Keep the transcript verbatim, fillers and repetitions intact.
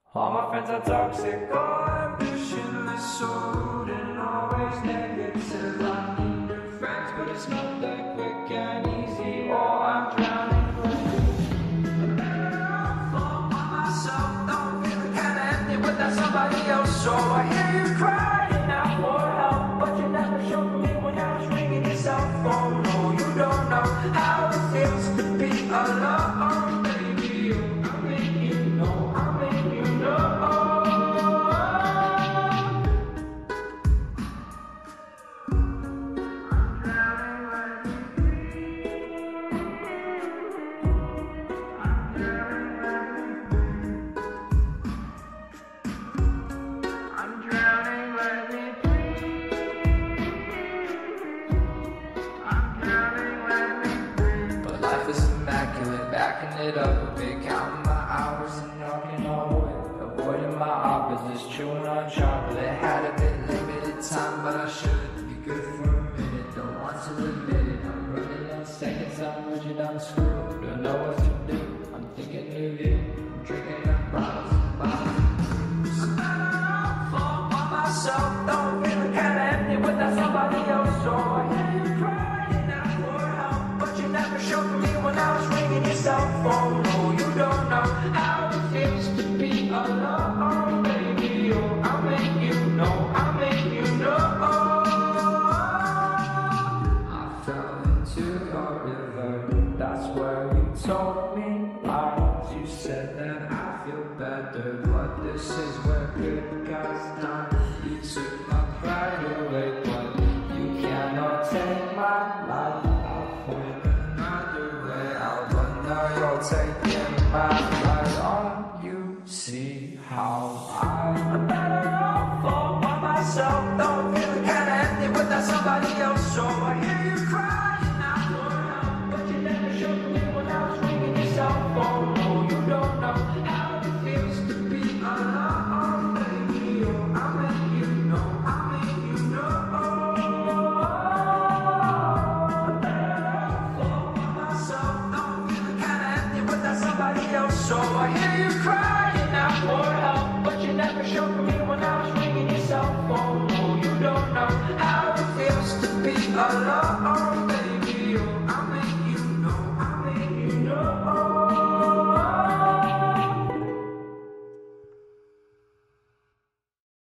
All my friends are toxic, all ambitionless, so and always negative. I need new friends, but it's not that quick and easy, or I'm drowning with you. I'm better off all by myself, don't feel kinda empty without somebody else. So I hear you crying out for help, but you never showed me when I was ringing your cell phone. No, you don't know how it feels to be alone, baby. I'll make you know, I'll make you know. Backing it up a bit, counting my hours and knocking all away. Avoiding my opposites, chewing on chocolate. Had a bit limited time, but I should be good for a minute. Don't want to admit it, I'm running on seconds, I'm rigid, I'm screwed. Don't know what to do, I'm thinking new you. I'm drinking up bottles and bottles. I'm better off all by myself, don't feel kinda empty without somebody else. So I hear you crying out for help, but you never showed me when I was ringing your cell phone. No, you don't know how it feels to be alone, baby. Oh, I'll make you know, I'll make you know. I fell into your river, that's where you told me lies. You said that I feel better, but this is where good guys die. You took my pride away, but you cannot take my life. I'll find another way out, but now you're taking my life on. You see how I'm better off all by myself. Don't feel kinda empty without somebody else. So I hear you crying out for help, but you never showed me when I was ringing your cell phone. No, you don't know how it feels to be alone, baby. Oh, I'll make you know, I'll make you know. I'm better off all by myself. Don't feel kinda empty without somebody else. So I hear you crying out for help, but you never showed me when I was ringing your cell phone. No, you don't know how it feels to be alone.